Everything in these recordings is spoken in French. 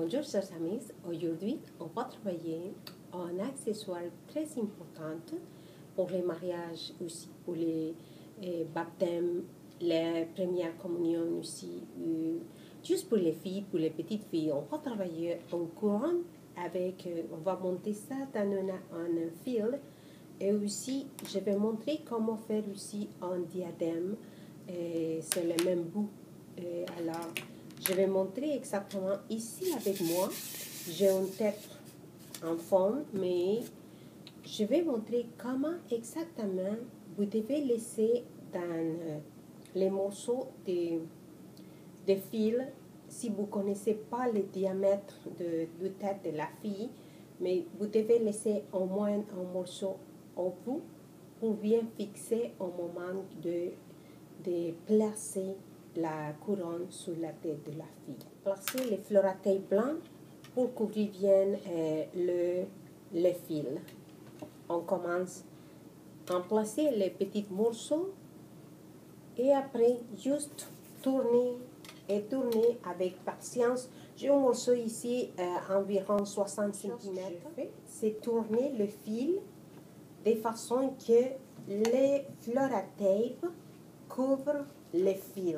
Bonjour chers amis, aujourd'hui on va travailler un accessoire très important pour les mariages aussi, pour les baptêmes, les premières communions aussi, juste pour les filles, pour les petites filles. On va travailler en couronne avec, on va monter ça dans un fil et aussi je vais montrer comment faire aussi un diadème, c'est le même bout. Alors, je vais montrer exactement ici avec moi. J'ai une tête en forme, mais je vais montrer comment exactement vous devez laisser dans les morceaux de fil. Si vous ne connaissez pas le diamètre de tête de la fille, mais vous devez laisser au moins un morceau au bout pour bien fixer au moment de placer la couronne sur la tête de la fille. Placez les fleurs à taille blanc pour couvrir bien le fil. On commence à placer les petits morceaux et après juste tourner et tourner avec patience. J'ai un morceau ici environ 60 cm. C'est tourner le fil de façon que les fleurs à tape couvrent le fil.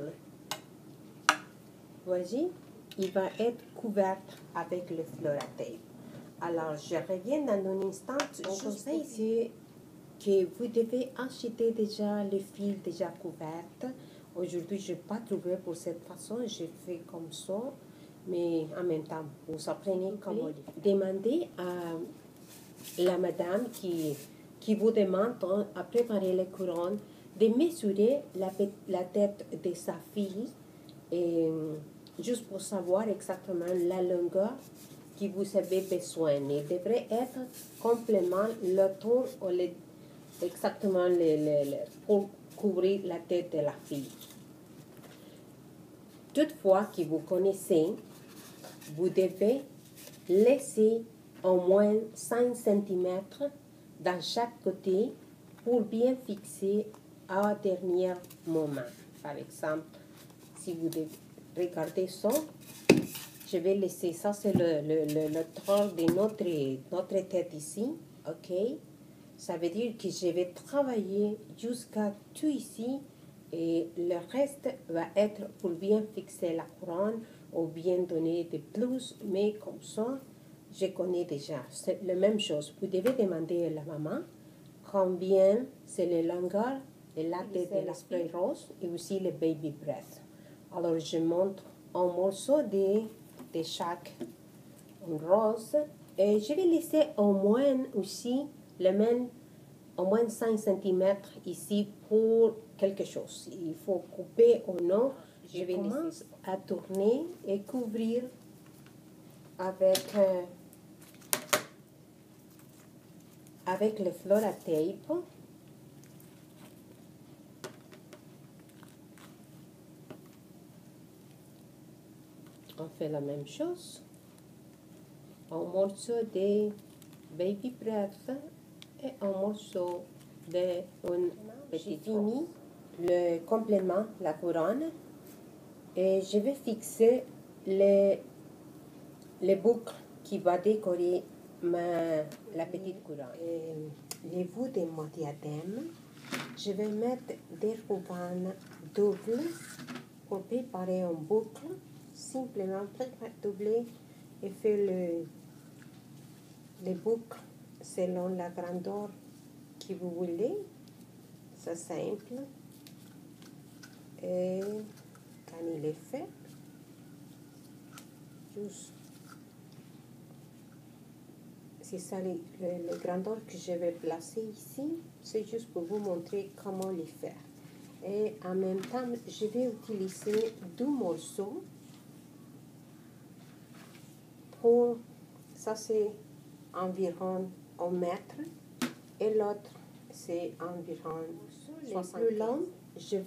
Voici, il va être couvert avec le fleur à tape. Alors, je reviens dans un instant. Je conseille ici que vous devez acheter déjà le fil déjà couvert. Aujourd'hui, je n'ai pas trouvé pour cette façon. J'ai fait comme ça. Mais en même temps, vous apprenez comment le faire. Demandez à la madame qui vous demande à préparer les couronnes de mesurer la tête de sa fille et juste pour savoir exactement la longueur que vous avez besoin. Il devrait être complètement le tour exactement pour couvrir la tête de la fille. Toutefois que vous connaissez, vous devez laisser au moins 5 cm dans chaque côté pour bien fixer à dernier moment. Par exemple, si vous regardez ça, je vais laisser ça, c'est le tronc de notre tête ici, ok? Ça veut dire que je vais travailler jusqu'à tout ici et le reste va être pour bien fixer la couronne ou bien donner des plus, mais comme ça, je connais déjà. C'est la même chose. Vous devez demander à la maman combien c'est la longueur de la tête de la spray rose et aussi le baby breath. Alors, je montre un morceau de chaque rose et je vais laisser au moins aussi le même, au moins 5 cm ici pour quelque chose. Il faut couper ou non. Je vais commencer à tourner et couvrir avec le fleur à tape. On fait la même chose. Un morceau de baby breath et un morceau de une petite fini le complément, la couronne. Et je vais fixer les boucles qui va décorer la petite couronne. Les bouts de mon diadème, je vais mettre des rubans doubles pour préparer une boucle. Simplement doubler et faire les boucles selon la grandeur que vous voulez. C'est simple. Et quand il est fait, juste, c'est ça le grandeur que je vais placer ici. C'est juste pour vous montrer comment le faire. Et en même temps, je vais utiliser 2 morceaux. Pour ça, c'est environ 1 mètre et l'autre, c'est environ 60. Le plus long, je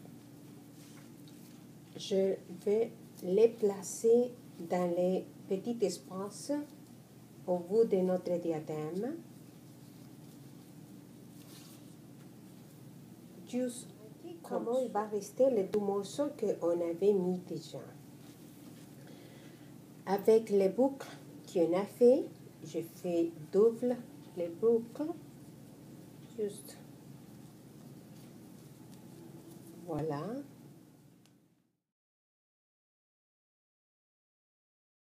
vais les placer dans les petits espaces au bout de notre diadème. Juste comment il va rester les 2 morceaux qu'on avait mis déjà. Avec les boucles qu'on a fait, je fais double les boucles. Juste. Voilà.